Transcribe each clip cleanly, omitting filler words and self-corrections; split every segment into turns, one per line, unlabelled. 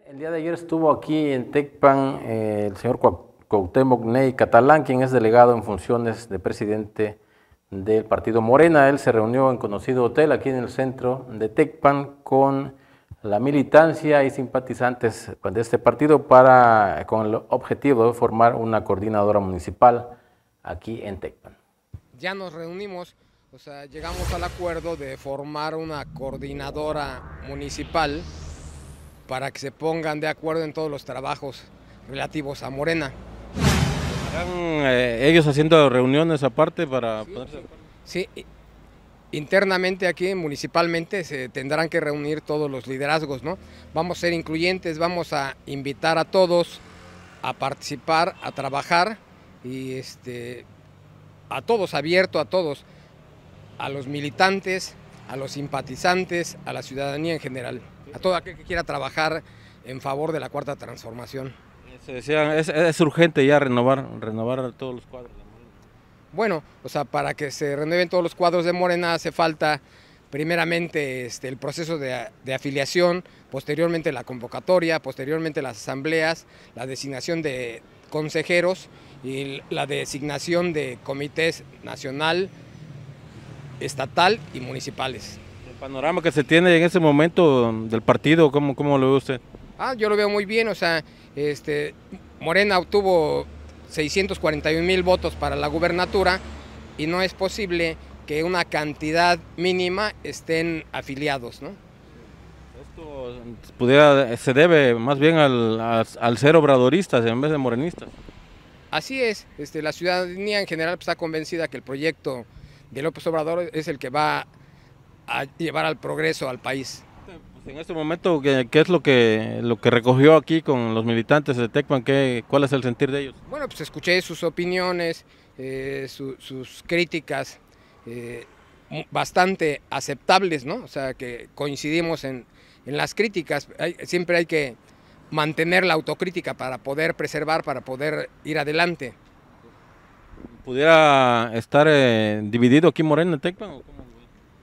El día de ayer estuvo aquí en Tecpan el señor Cuauhtémoc Ney Catalán, quien es delegado en funciones de presidente del partido Morena. Él se reunió en conocido hotel aquí en el centro de Tecpan con la militancia y simpatizantes de este partido con el objetivo de formar una coordinadora municipal aquí en Tecpan.
Ya nos reunimos, o sea, llegamos al acuerdo de formar una coordinadora municipal para que se pongan de acuerdo en todos los trabajos relativos a Morena.
¿Están ellos haciendo reuniones aparte para ponerse de acuerdo?
Sí, internamente aquí, municipalmente, se tendrán que reunir todos los liderazgos, ¿no? Vamos a ser incluyentes, vamos a invitar a todos a participar, a trabajar y a todos, abierto a todos, a los militantes, a los simpatizantes, a la ciudadanía en general, a todo aquel que quiera trabajar en favor de la Cuarta Transformación.
Se decía, es urgente ya renovar todos los cuadros.
Bueno, o sea, para que se renueven todos los cuadros de Morena hace falta primeramente el proceso de afiliación, posteriormente la convocatoria, posteriormente las asambleas, la designación de consejeros y la designación de comités nacional, estatal y municipales.
El panorama que se tiene en ese momento del partido, ¿cómo lo ve usted?
Yo lo veo muy bien, o sea, Morena obtuvo 641,000 votos para la gubernatura y no es posible que una cantidad mínima estén afiliados, ¿no?
Esto se debe más bien al ser obradoristas en vez de morenistas.
Así es, la ciudadanía en general está convencida que el proyecto de López Obrador es el que va a llevar al progreso al país.
Pues en este momento, ¿qué es lo que recogió aquí con los militantes de Tecpan? ¿Cuál es el sentir de ellos?
Bueno, pues escuché sus opiniones, sus críticas, bastante aceptables, ¿no? O sea, que coincidimos en las críticas. Siempre hay que mantener la autocrítica para poder preservar, para poder ir adelante.
¿Pudiera estar dividido aquí Morena en Tecpan? ¿O cómo?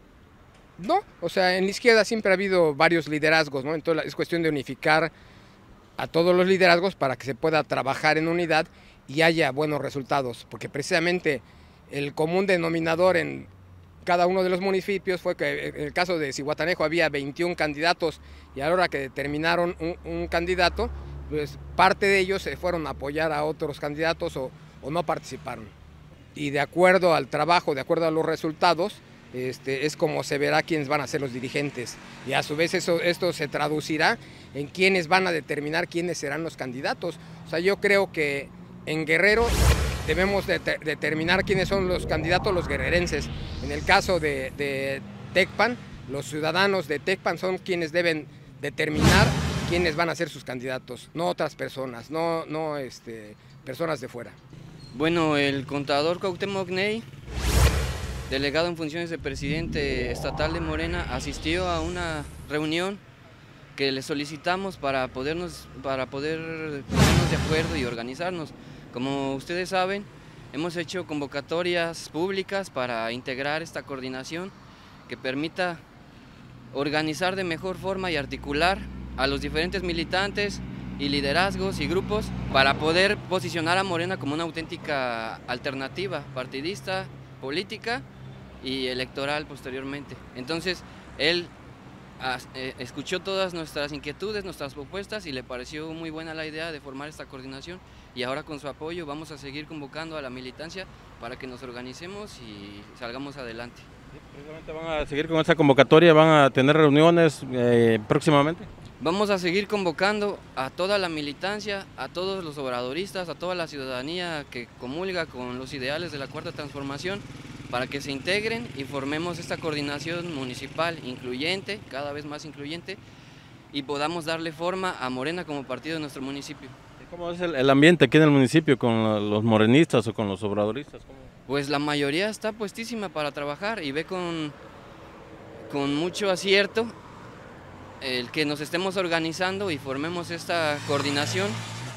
No, o sea, en la izquierda siempre ha habido varios liderazgos, ¿no? Entonces es cuestión de unificar a todos los liderazgos para que se pueda trabajar en unidad y haya buenos resultados, porque precisamente el común denominador en cada uno de los municipios fue que en el caso de Zihuatanejo había 21 candidatos y a la hora que determinaron un candidato, pues parte de ellos se fueron a apoyar a otros candidatos o no participaron. Y de acuerdo al trabajo, de acuerdo a los resultados, es como se verá quiénes van a ser los dirigentes y a su vez esto se traducirá en quiénes van a determinar quiénes serán los candidatos. O sea, yo creo que en Guerrero debemos determinar quiénes son los candidatos, los guerrerenses. En el caso de Tecpan, los ciudadanos de Tecpan son quienes deben determinar quiénes van a ser sus candidatos, no otras personas, no personas de fuera.
Bueno, el contador Cuauhtémoc Ney, delegado en funciones de presidente estatal de Morena, asistió a una reunión que le solicitamos para poder ponernos de acuerdo y organizarnos. Como ustedes saben, hemos hecho convocatorias públicas para integrar esta coordinación que permita organizar de mejor forma y articular a los diferentes militantes y liderazgos y grupos para poder posicionar a Morena como una auténtica alternativa partidista, política y electoral posteriormente. Entonces, él escuchó todas nuestras inquietudes, nuestras propuestas y le pareció muy buena la idea de formar esta coordinación y ahora con su apoyo vamos a seguir convocando a la militancia para que nos organicemos y salgamos adelante.
¿Precisamente van a seguir con esta convocatoria? ¿Van a tener reuniones próximamente?
Vamos a seguir convocando a toda la militancia, a todos los obradoristas, a toda la ciudadanía que comulga con los ideales de la Cuarta Transformación para que se integren y formemos esta coordinación municipal incluyente, cada vez más incluyente, y podamos darle forma a Morena como partido de nuestro municipio.
¿Cómo es el ambiente aquí en el municipio con los morenistas o con los obradoristas?
Pues la mayoría está puestísima para trabajar y ve con mucho acierto el que nos estemos organizando y formemos esta coordinación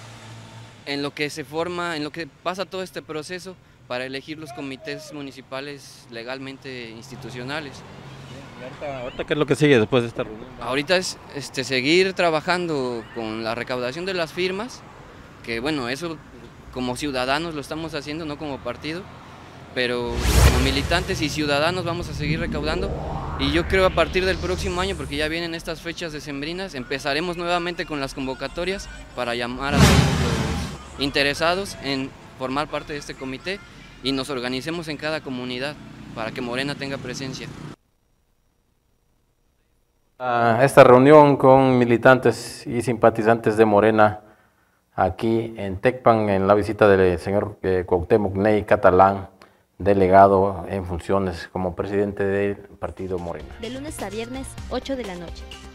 en lo que se forma, en lo que pasa todo este proceso para elegir los comités municipales legalmente institucionales.
Ahorita, ¿qué es lo que sigue después de esta reunión?
Ahorita es seguir trabajando con la recaudación de las firmas, que bueno, eso como ciudadanos lo estamos haciendo, no como partido, pero como militantes y ciudadanos vamos a seguir recaudando. Y yo creo a partir del próximo año, porque ya vienen estas fechas decembrinas, empezaremos nuevamente con las convocatorias para llamar a todos los interesados en formar parte de este comité y nos organicemos en cada comunidad para que Morena tenga presencia.
Esta reunión con militantes y simpatizantes de Morena aquí en Tecpan, en la visita del señor Cuauhtémoc Ney Catalán, delegado en funciones como presidente del partido Morena.
De lunes a viernes, 8 de la noche.